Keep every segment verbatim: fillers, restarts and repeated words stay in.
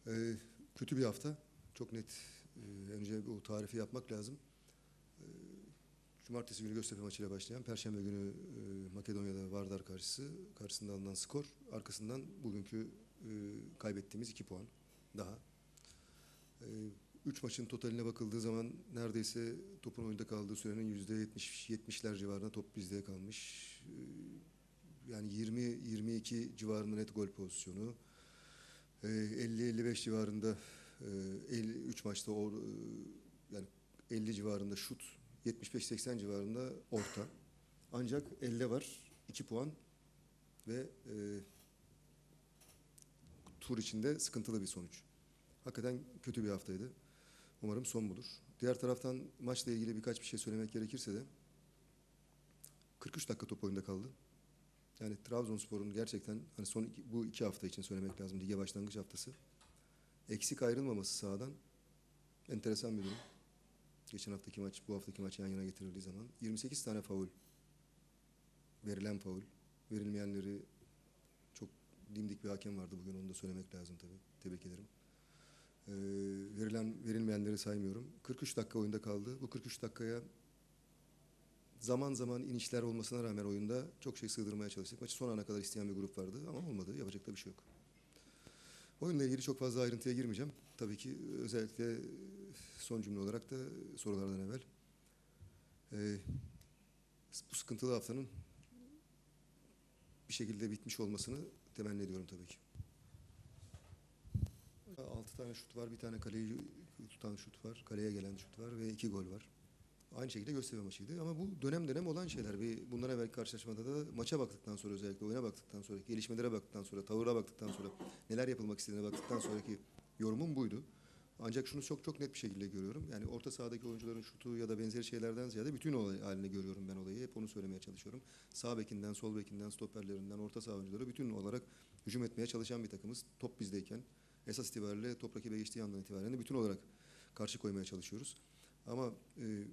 Ee, kötü bir hafta. Çok net. Ee, önce bu tarifi yapmak lazım. Ee, Cumartesi günü Göztepe maçıyla başlayan, Perşembe günü e, Makedonya'da Vardar karşısı, karşısında alınan skor. Arkasından bugünkü e, kaybettiğimiz iki puan daha. Ee, üç maçın totaline bakıldığı zaman neredeyse topun oyunda kaldığı sürenin yüzde yetmiş yetmişler civarında top bizde kalmış. Ee, yani yirmi yirmi iki civarında net gol pozisyonu. elli elli beş civarında üç maçta or, e, yani elli civarında şut, yetmiş beş seksen civarında orta. Ancak elde var iki puan ve e, tur içinde sıkıntılı bir sonuç. Hakikaten kötü bir haftaydı. Umarım son budur. Diğer taraftan maçla ilgili birkaç bir şey söylemek gerekirse de kırk üç dakika top oyunda kaldı. Yani Trabzonspor'un gerçekten hani son iki, bu iki hafta için söylemek lazım. Lige başlangıç haftası. Eksik ayrılmaması sahadan enteresan bir durum. Geçen haftaki maç, bu haftaki maç yan yana getirildiği zaman yirmi sekiz tane faul. Verilen faul. Verilmeyenleri çok dimdik bir hakem vardı bugün, onu da söylemek lazım tabii. Tebrik ederim. Ee, verilen verilmeyenleri saymıyorum. kırk üç dakika oyunda kaldı. Bu kırk üç dakikaya zaman zaman inişler olmasına rağmen oyunda çok şey sığdırmaya çalıştık. Maçı son ana kadar isteyen bir grup vardı ama olmadı. Yapacak da bir şey yok. Oyunla ilgili çok fazla ayrıntıya girmeyeceğim. Tabii ki özellikle son cümle olarak da sorulardan evvel. Ee, bu sıkıntılı haftanın bir şekilde bitmiş olmasını temenni ediyorum tabii ki. Altı tane şut var, bir tane kaleyi tutan şut var, kaleye gelen şut var ve iki gol var. Aynı şekilde Göztepe maçıydı ama bu dönem dönem olan şeyler. Bir, bundan evvel karşılaşmada da maça baktıktan sonra, özellikle oyuna baktıktan sonra, gelişmelere baktıktan sonra, tavıra baktıktan sonra, neler yapılmak istediğine baktıktan sonraki yorumum buydu. Ancak şunu çok çok net bir şekilde görüyorum. Yani orta sahadaki oyuncuların şutu ya da benzeri şeylerden ziyade bütün olay haline görüyorum ben olayı. Hep onu söylemeye çalışıyorum. Sağ bekinden, sol bekinden, stoperlerinden, orta saha oyuncuları bütün olarak hücum etmeye çalışan bir takımız. Top bizdeyken esas itibariyle top rakibe geçtiği andan itibaren de bütün olarak karşı koymaya çalışıyoruz. Ama e,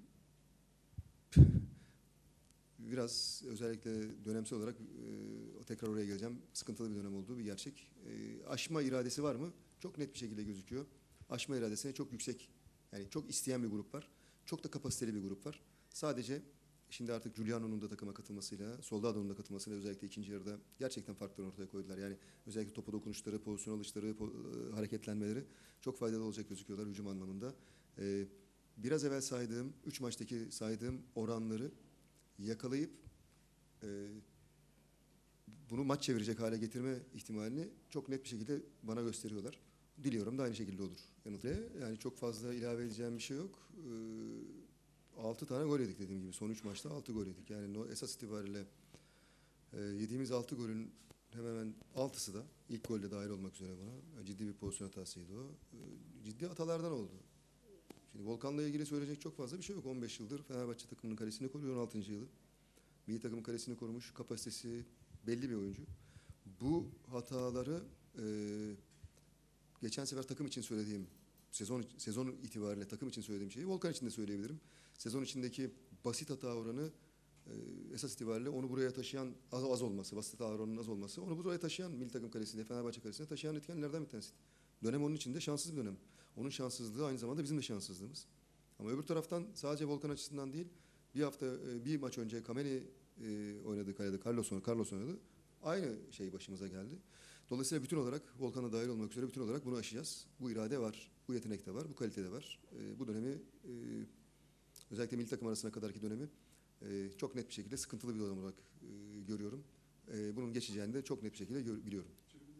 biraz özellikle dönemsel olarak e, tekrar oraya geleceğim. Sıkıntılı bir dönem olduğu bir gerçek. E, aşma iradesi var mı? Çok net bir şekilde gözüküyor. Aşma iradesine çok yüksek, yani çok isteyen bir grup var. Çok da kapasiteli bir grup var. Sadece şimdi artık Giuliano'nun da takıma katılmasıyla, Soldado'nun da katılmasıyla özellikle ikinci yarıda gerçekten farklarını ortaya koydular. Yani özellikle topa dokunuşları, pozisyon alışları, po e, hareketlenmeleri çok faydalı olacak gözüküyorlar hücum anlamında. E, biraz evvel saydığım, üç maçtaki saydığım oranları yakalayıp e, bunu maç çevirecek hale getirme ihtimalini çok net bir şekilde bana gösteriyorlar. Diliyorum da aynı şekilde olur. Yani çok fazla ilave edeceğim bir şey yok. E, altı tane gol yedik dediğim gibi. Son üç maçta altı gol yedik. Yani no, esas itibariyle e, yediğimiz altı golün hemen hemen altısı da ilk golde dahil olmak üzere buna. Ciddi bir pozisyon hatasıydı o. E, ciddi hatalardan oldu. Şimdi Volkan'la ilgili söyleyecek çok fazla bir şey yok. on beş yıldır Fenerbahçe takımının kalesini koruyor, on altıncı yılı. Milli takımın kalesini korumuş, kapasitesi belli bir oyuncu. Bu hataları e, geçen sefer takım için söylediğim, sezon sezon itibariyle takım için söylediğim şeyi Volkan için de söyleyebilirim. Sezon içindeki basit hata oranı e, esas itibariyle onu buraya taşıyan az, az olması, basit hata oranının az olması, onu buraya taşıyan milli takım kalesine, Fenerbahçe kalesine taşıyan etkenlerden bir tanesi. Dönem onun için de şanssız bir dönem. Onun şanssızlığı aynı zamanda bizim de şanssızlığımız. Ama öbür taraftan sadece Volkan açısından değil, bir hafta, bir maç önce Kameni e, oynadı kalede, Carlos, Carlos oynadı. Aynı şey başımıza geldi. Dolayısıyla bütün olarak, Volkan'a dahil olmak üzere bütün olarak bunu aşacağız. Bu irade var, bu yetenek de var, bu kalite de var. E, bu dönemi, e, özellikle milli takım arasına kadarki dönemi e, çok net bir şekilde sıkıntılı bir dönem olarak e, görüyorum. E, bunun geçeceğini de çok net bir şekilde gör, biliyorum.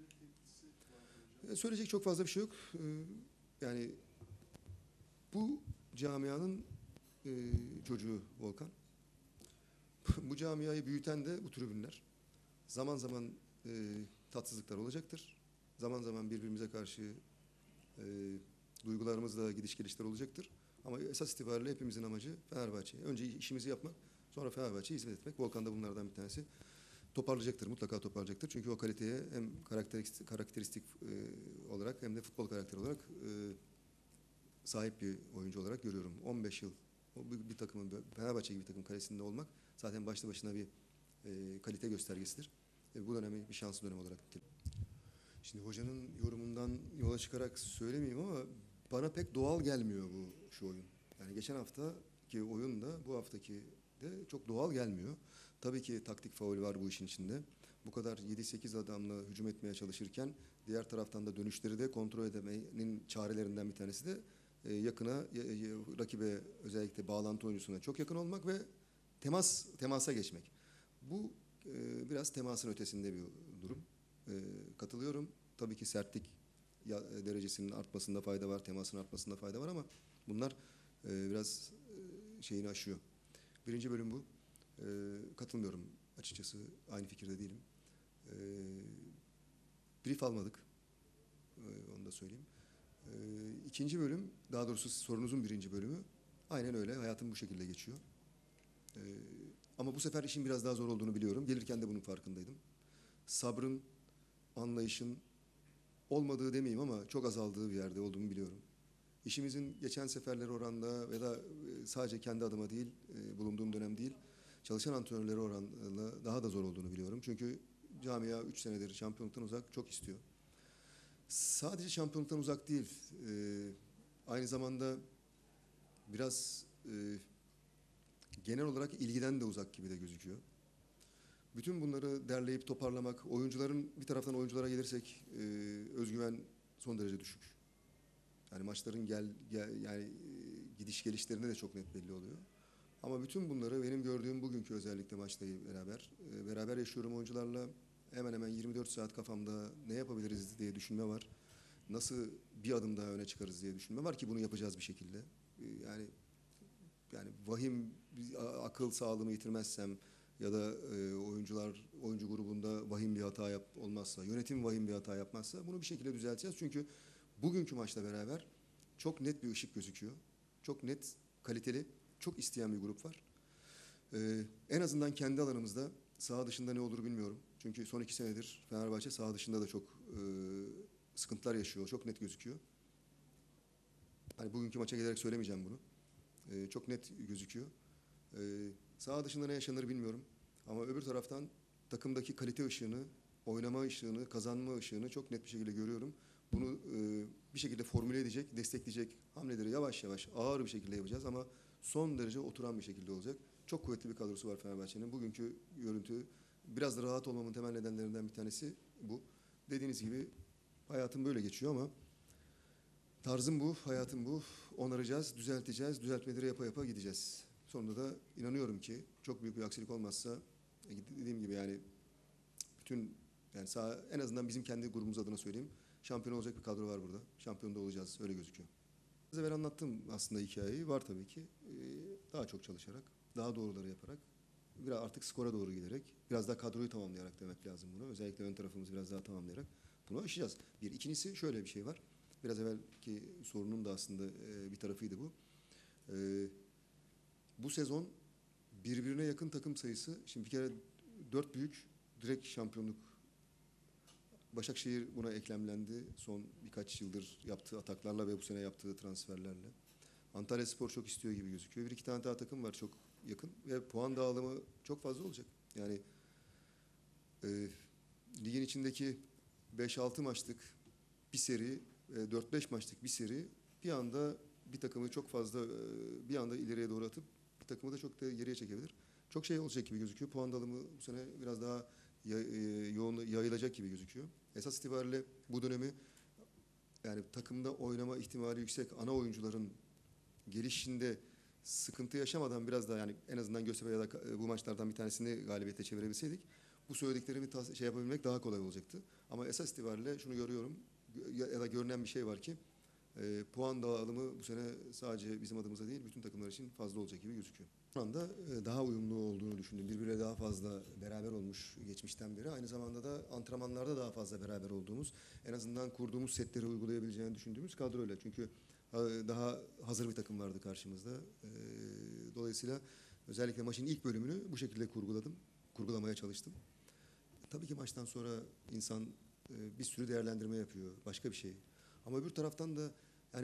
E, söyleyecek çok fazla bir şey yok. E, yani bu camianın e, çocuğu Volkan. Bu camiayı büyüten de bu tribünler. Zaman zaman e, tatsızlıklar olacaktır. Zaman zaman birbirimize karşı e, duygularımızla gidiş gelişler olacaktır. Ama esas itibariyle hepimizin amacı Fenerbahçe. Önce işimizi yapmak, sonra Fenerbahçe'ye hizmet etmek. Volkan da bunlardan bir tanesi. Toparlayacaktır, mutlaka toparlayacaktır. Çünkü o kaliteye hem karakteristik, karakteristik e, olarak hem de futbol karakteri olarak e, sahip bir oyuncu olarak görüyorum. on beş yıl o bir, bir takımın, Fenerbahçe gibi bir takım kalesinde olmak zaten başlı başına bir e, kalite göstergesidir. E, bu dönemi bir şanslı dönem olarak niteliyorum. Şimdi hocanın yorumundan yola çıkarak söylemeyeyim ama bana pek doğal gelmiyor bu şu oyun. Yani geçen haftaki oyun da bu haftaki de çok doğal gelmiyor. Tabii ki taktik faul var bu işin içinde. Bu kadar yedi sekiz adamla hücum etmeye çalışırken diğer taraftan da dönüşleri de kontrol edemenin çarelerinden bir tanesi de e, yakına, e, e, rakibe özellikle bağlantı oyuncusuna çok yakın olmak ve temas temasa geçmek. Bu e, biraz temasın ötesinde bir durum. E, katılıyorum. Tabii ki sertlik ya, e, derecesinin artmasında fayda var, temasın artmasında fayda var ama bunlar e, biraz e, şeyini aşıyor. Birinci bölüm bu. E, katılmıyorum açıkçası. Aynı fikirde değilim. E, brief almadık. E, onu da söyleyeyim. E, ikinci bölüm, daha doğrusu sorunuzun birinci bölümü. Aynen öyle. Hayatım bu şekilde geçiyor. E, ama bu sefer işin biraz daha zor olduğunu biliyorum. Gelirken de bunun farkındaydım. Sabrın, anlayışın olmadığı demeyeyim ama çok azaldığı bir yerde olduğumu biliyorum. İşimizin geçen seferleri oranla ve da e, sadece kendi adıma değil, e, bulunduğum dönem değil, çalışan antrenörleri oranla daha da zor olduğunu biliyorum. Çünkü camia üç senedir şampiyonluktan uzak, çok istiyor. Sadece şampiyonluktan uzak değil, e, aynı zamanda biraz e, genel olarak ilgiden de uzak gibi de gözüküyor. Bütün bunları derleyip toparlamak, oyuncuların bir taraftan oyunculara gelirsek e, özgüven son derece düşük. Yani maçların gel, gel yani e, gidiş gelişlerinde de çok net belli oluyor. Ama bütün bunları benim gördüğüm bugünkü özellikle maçla beraber e, beraber yaşıyorum oyuncularla. Hemen hemen yirmi dört saat kafamda ne yapabiliriz diye düşünme var. Nasıl bir adım daha öne çıkarız diye düşünme var ki bunu yapacağız bir şekilde. E, yani yani vahim bir akıl sağlığımı yitirmezsem ya da e, oyuncular oyuncu grubunda vahim bir hata yap olmazsa, yönetim vahim bir hata yapmazsa bunu bir şekilde düzelteceğiz. Çünkü bugünkü maçla beraber çok net bir ışık gözüküyor. Çok net, kaliteli, çok isteyen bir grup var. Ee, en azından kendi alanımızda saha dışında ne olur bilmiyorum. Çünkü son iki senedir Fenerbahçe saha dışında da çok e, sıkıntılar yaşıyor. Çok net gözüküyor. Hani bugünkü maça gelerek söylemeyeceğim bunu. Ee, çok net gözüküyor. Ee, saha dışında ne yaşanır bilmiyorum. Ama öbür taraftan takımdaki kalite ışığını, oynama ışığını, kazanma ışığını çok net bir şekilde görüyorum. Bunu e, bir şekilde formüle edecek, destekleyecek hamleleri yavaş yavaş ağır bir şekilde yapacağız ama son derece oturan bir şekilde olacak. Çok kuvvetli bir kadrosu var Fenerbahçe'nin. Bugünkü görüntü biraz da rahat olmamın temel nedenlerinden bir tanesi bu. Dediğiniz gibi hayatım böyle geçiyor ama tarzım bu, hayatım bu. Onaracağız, düzelteceğiz, düzeltmeleri yapa yapa gideceğiz. Sonunda da inanıyorum ki çok büyük bir aksilik olmazsa e, dediğim gibi yani bütün yani sağ, en azından bizim kendi grubumuz adına söyleyeyim. Şampiyon olacak bir kadro var burada. Şampiyon da olacağız. Öyle gözüküyor. Az evvel anlattım aslında hikayeyi. Var tabii ki. Ee, daha çok çalışarak, daha doğruları yaparak, biraz artık skora doğru giderek, biraz daha kadroyu tamamlayarak demek lazım bunu. Özellikle ön tarafımızı biraz daha tamamlayarak bunu aşacağız. Bir. İkincisi şöyle bir şey var. Biraz evvelki sorunun da aslında e, bir tarafıydı bu. E, bu sezon birbirine yakın takım sayısı, şimdi bir kere dört büyük direkt şampiyonluk. Başakşehir buna eklemlendi son birkaç yıldır yaptığı ataklarla ve bu sene yaptığı transferlerle. Antalyaspor çok istiyor gibi gözüküyor. Bir iki tane daha takım var çok yakın ve puan dağılımı çok fazla olacak. Yani e, ligin içindeki beş altı maçlık bir seri, e, dört beş maçlık bir seri bir anda bir takımı çok fazla e, bir anda ileriye doğru atıp bir takımı da çok da geriye çekebilir. Çok şey olacak gibi gözüküyor. Puan dağılımı bu sene biraz daha ya, e, yoğun yayılacak gibi gözüküyor. Esas itibariyle bu dönemi yani takımda oynama ihtimali yüksek ana oyuncuların gelişinde sıkıntı yaşamadan biraz daha yani en azından Göztepe ya da bu maçlardan bir tanesini galibiyete çevirebilseydik bu söylediklerimi şey yapabilmek daha kolay olacaktı. Ama esas itibariyle şunu görüyorum ya da görünen bir şey var ki e, puan dağılımı bu sene sadece bizim adımıza değil bütün takımlar için fazla olacak gibi gözüküyor. Şu anda e, daha uyumlu olduğunu düşündüm. Birbiriyle daha fazla beraber olmuş geçmişten beri. Aynı zamanda da antrenmanlarda daha fazla beraber olduğumuz, en azından kurduğumuz setleri uygulayabileceğini düşündüğümüz kadroyla. Çünkü daha hazır bir takım vardı karşımızda. E, dolayısıyla özellikle maçın ilk bölümünü bu şekilde kurguladım. Kurgulamaya çalıştım. Tabii ki maçtan sonra insan e, bir sürü değerlendirme yapıyor. Başka bir şey. Ama öbür taraftan da yani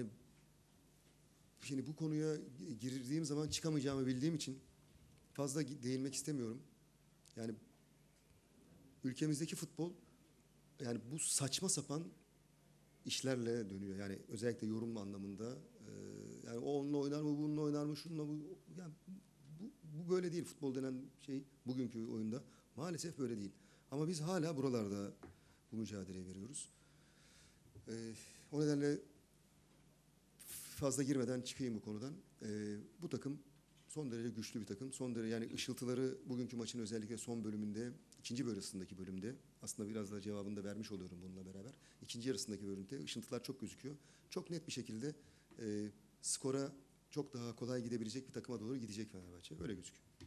şimdi bu konuya girdiğim zaman çıkamayacağımı bildiğim için fazla değinmek istemiyorum. Yani ülkemizdeki futbol yani bu saçma sapan işlerle dönüyor. Yani özellikle yorum anlamında. E, yani o onunla oynar mı, bununla oynar mı, şununla bu. Yani bu, bu böyle değil. Futbol denen şey bugünkü oyunda maalesef böyle değil. Ama biz hala buralarda bu mücadeleyi veriyoruz. E, o nedenle fazla girmeden çıkayım bu konudan. E, bu takım son derece güçlü bir takım. Son derece yani ışıltıları bugünkü maçın özellikle son bölümünde, ikinci yarısındaki bölümde aslında biraz da cevabını da vermiş oluyorum bununla beraber. İkinci yarısındaki bölümde ışıltılar çok gözüküyor. Çok net bir şekilde e, skora çok daha kolay gidebilecek bir takıma doğru gidecek Fenerbahçe. Öyle gözüküyor.